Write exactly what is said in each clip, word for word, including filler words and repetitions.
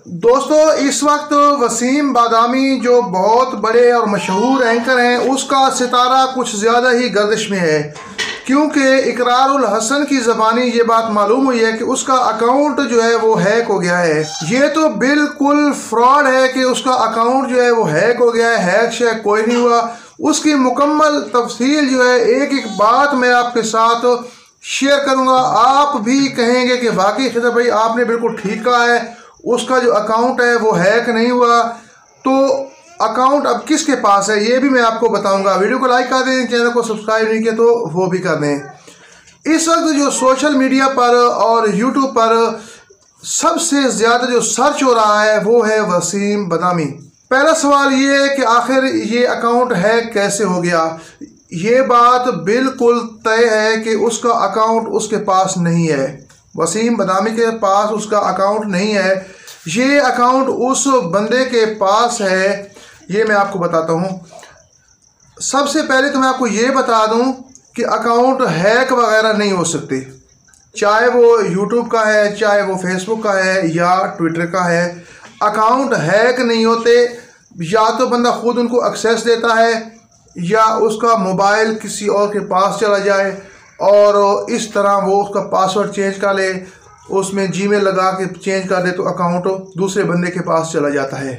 दोस्तों इस वक्त वसीम बादामी जो बहुत बड़े और मशहूर एंकर हैं, उसका सितारा कुछ ज़्यादा ही गर्दिश में है, क्योंकि इकरारुल हसन की ज़बानी ये बात मालूम हुई है कि उसका अकाउंट जो है वो हैक हो गया है। ये तो बिल्कुल फ्रॉड है कि उसका अकाउंट जो है वो हैक हो गया है। हैक शैक कोई नहीं हुआ। उसकी मुकम्मल तफसील जो है, एक एक बात मैं आपके साथ शेयर करूँगा। आप भी कहेंगे कि वाकई खिदर भाई आपने बिल्कुल ठीक कहा है, उसका जो अकाउंट है वो हैक नहीं हुआ। तो अकाउंट अब किसके पास है ये भी मैं आपको बताऊंगा। वीडियो को लाइक कर दें, चैनल को सब्सक्राइब नहीं किया तो वो भी कर दें। इस वक्त जो सोशल मीडिया पर और यूट्यूब पर सबसे ज़्यादा जो सर्च हो रहा है वो है वसीम बादामी। पहला सवाल ये है कि आखिर ये अकाउंट हैक कैसे हो गया। ये बात बिल्कुल तय है कि उसका अकाउंट उसके पास नहीं है। वसीम बादामी के पास उसका अकाउंट नहीं है। ये अकाउंट उस बंदे के पास है। ये मैं आपको बताता हूँ। सबसे पहले तो मैं आपको ये बता दूँ कि अकाउंट हैक वगैरह नहीं हो सकते, चाहे वो यूट्यूब का है, चाहे वो फेसबुक का है या ट्विटर का है। अकाउंट हैक नहीं होते। या तो बंदा खुद उनको एक्सेस देता है या उसका मोबाइल किसी और के पास चला जाए और इस तरह वो उसका पासवर्ड चेंज कर ले, उसमें जीमेल लगा के चेंज कर दे तो अकाउंट दूसरे बंदे के पास चला जाता है।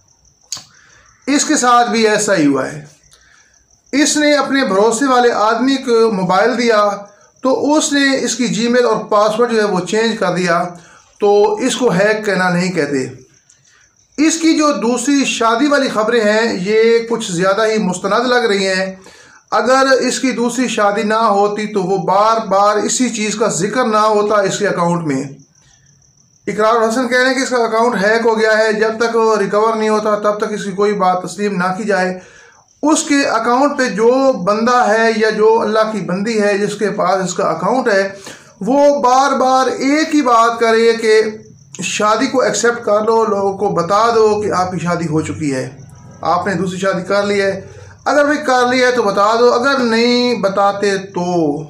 इसके साथ भी ऐसा ही हुआ है। इसने अपने भरोसे वाले आदमी को मोबाइल दिया तो उसने इसकी जीमेल और पासवर्ड जो है वो चेंज कर दिया, तो इसको हैक कहना नहीं कहते। इसकी जो दूसरी शादी वाली खबरें हैं ये कुछ ज़्यादा ही मुस्तनद लग रही हैं। अगर इसकी दूसरी शादी ना होती तो वो बार बार इसी चीज़ का जिक्र ना होता इसके अकाउंट में। इकरारुल हसन कह रहे हैं कि इसका अकाउंट हैक हो गया है, जब तक रिकवर नहीं होता तब तक इसकी कोई बात तस्लीम ना की जाए। उसके अकाउंट पे जो बंदा है या जो अल्लाह की बंदी है जिसके पास इसका अकाउंट है, वो बार बार एक ही बात करे कि शादी को एक्सेप्ट कर लो, लोगों को बता दो कि आपकी शादी हो चुकी है, आपने दूसरी शादी कर ली है। अगर भाई कर ली है तो बता दो, अगर नहीं बताते तो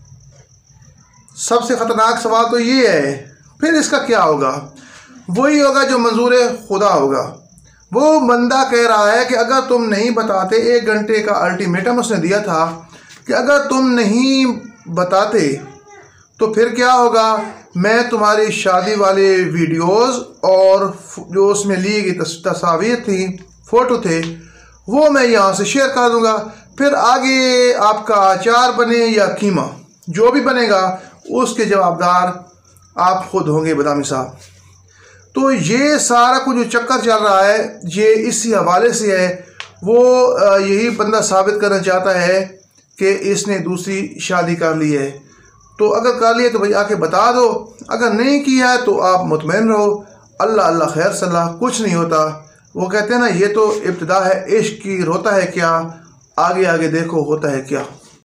सबसे ख़तरनाक सवाल तो ये है फिर इसका क्या होगा। वही होगा जो मंजूर खुदा होगा। वो बंदा कह रहा है कि अगर तुम नहीं बताते, एक घंटे का अल्टीमेटम उसने दिया था कि अगर तुम नहीं बताते तो फिर क्या होगा, मैं तुम्हारी शादी वाले वीडियोस और जो उसमें ली गई तस्वीर थी, फ़ोटो थे, वो मैं यहाँ से शेयर कर दूँगा। फिर आगे आपका अचार बने या कीमा जो भी बनेगा उसके जवाबदार आप खुद होंगे बादामी साहब। तो ये सारा कुछ जो चक्कर चल रहा है ये इसी हवाले से है। वो यही बंदा साबित करना चाहता है कि इसने दूसरी शादी कर ली है। तो अगर कर लिया तो भाई आके बता दो, अगर नहीं किया है तो आप मुतमईन रहो। अल्लाह अल्लाह खैर सलाह, कुछ नहीं होता। वो कहते हैं ना, ये तो इब्तिदा है इश्क की, रोता है क्या, आगे आगे देखो होता है क्या।